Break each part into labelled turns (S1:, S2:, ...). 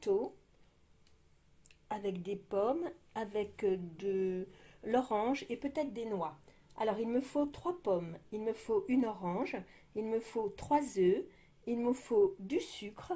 S1: gâteau avec des pommes, avec de l'orange et peut-être des noix. Alors il me faut 3 pommes, il me faut une orange, il me faut 3 œufs, il me faut du sucre,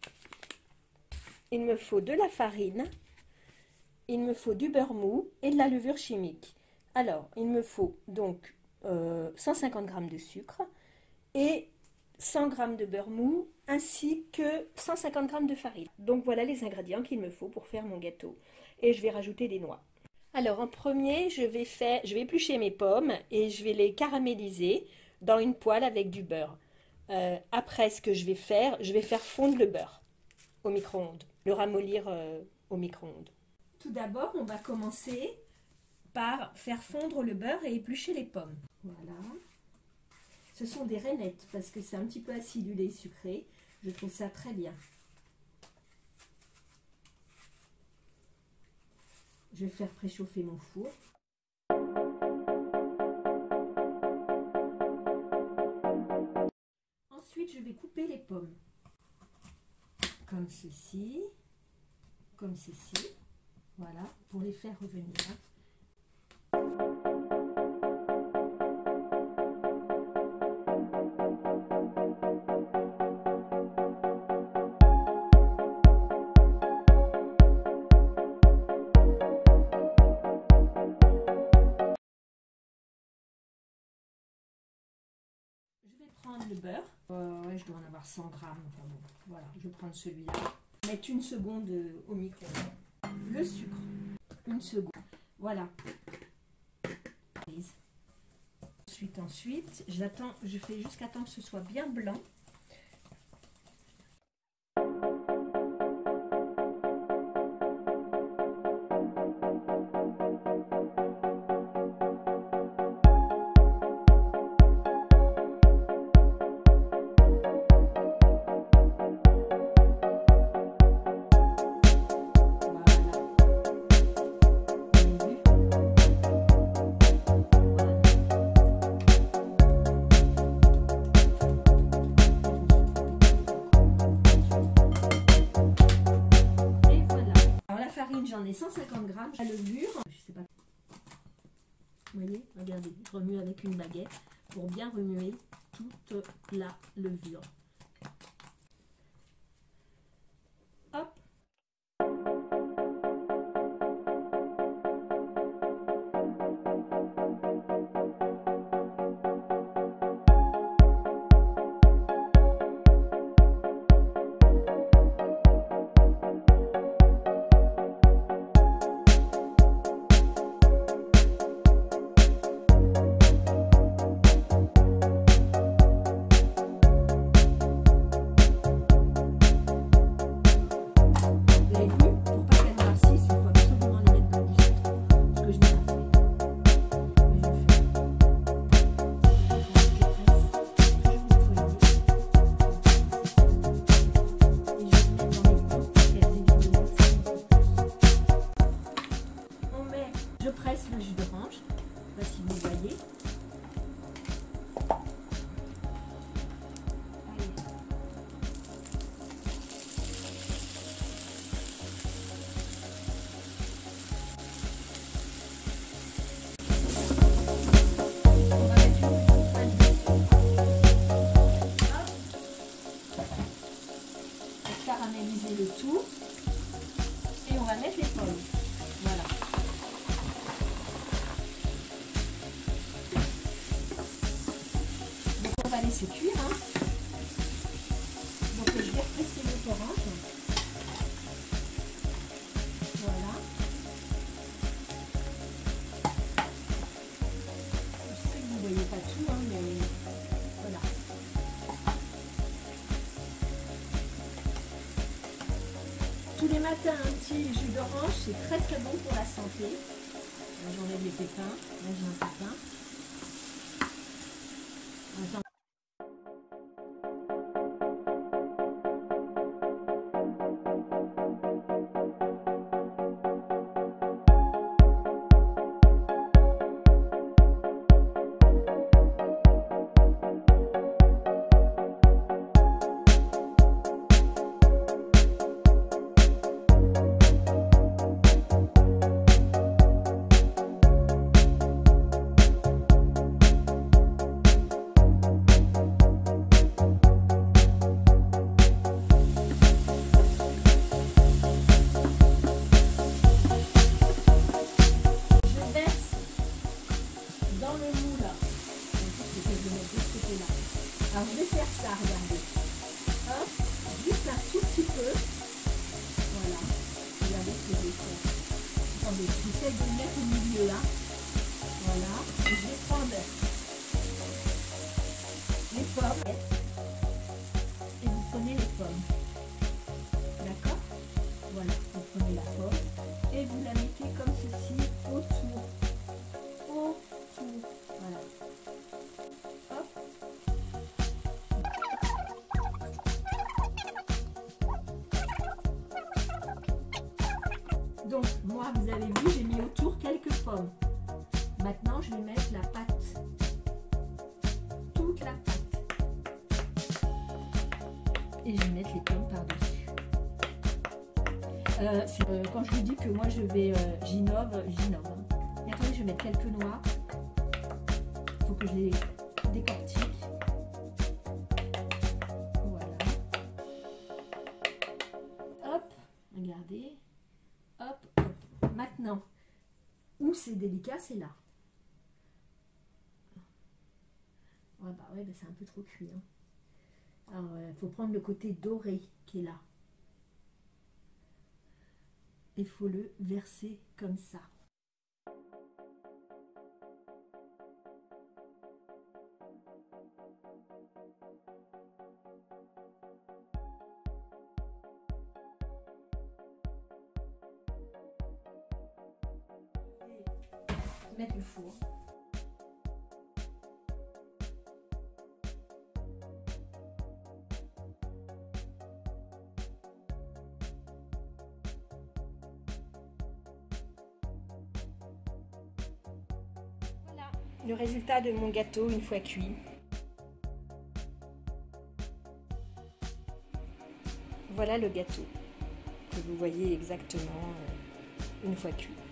S1: il me faut de la farine, il me faut du beurre mou et de la levure chimique. Alors il me faut donc 150 g de sucre et 100 g de beurre mou ainsi que 150 g de farine. Donc voilà les ingrédients qu'il me faut pour faire mon gâteau. Et je vais rajouter des noix. Alors en premier, je vais éplucher mes pommes et je vais les caraméliser dans une poêle avec du beurre. Après, ce que je vais faire fondre le beurre au micro-ondes, le ramollir au micro-ondes. Tout d'abord, on va commencer par faire fondre le beurre et éplucher les pommes. Voilà. Ce sont des rainettes parce que c'est un petit peu acidulé et sucré. Je trouve ça très bien. Je vais faire préchauffer mon four. Ensuite, je vais couper les pommes. Comme ceci. Comme ceci. Voilà, pour les faire revenir. Je vais prendre le beurre. Ouais, je dois en avoir 100 grammes. Enfin bon, voilà, je vais prendre celui-là. Mettre une seconde au micro-ondes. Le sucre, une seconde. Voilà. Ensuite, je fais jusqu'à temps que ce soit bien blanc. J'en ai 150 grammes. La levure, je sais pas. Vous voyez, regardez, je remue avec une baguette pour bien remuer toute la levure. Hop. Je presse le jus d'orange, je ne sais pas si vous voyez. Allez. On va mettre une poêle dessus. On va caraméliser le tout et on va mettre les pommes. Voilà. On va laisser cuire. Hein. Donc je vais represser le orange. Voilà. Je sais que vous ne voyez pas tout, hein, mais voilà. Tous les matins, un petit jus d'orange, c'est très très bon pour la santé. J'enlève les pépins. Là j'ai un pépin. Attends. Alors je vais faire ça, regardez. Hop, juste un tout petit peu. Voilà. Regardez ce que je vais faire. Attendez, j'essaie de le mettre au milieu là. Voilà. Et je vais prendre les pommes. Et vous prenez les pommes. D'accord? Voilà, vous prenez la pomme et vous la mettez comme ceci autour. Autour. Voilà. Hop. Donc, moi, vous avez vu, j'ai mis autour quelques pommes. Maintenant, je vais mettre la pâte. Toute la pâte. Et je vais mettre les pommes par-dessus. Quand je vous dis que moi, j'innove, j'innove. Et attendez, je vais mettre quelques noix. Il faut que je les décortique. Voilà. Hop, regardez. Hop, hop. Maintenant, où c'est délicat, c'est là. Ouais, bah ouais, bah c'est un peu trop cuit. Hein. Alors, il faut prendre le côté doré qui est là. Il faut le verser comme ça. Et mettre le four. Le résultat de mon gâteau une fois cuit. Voilà le gâteau que vous voyez exactement une fois cuit.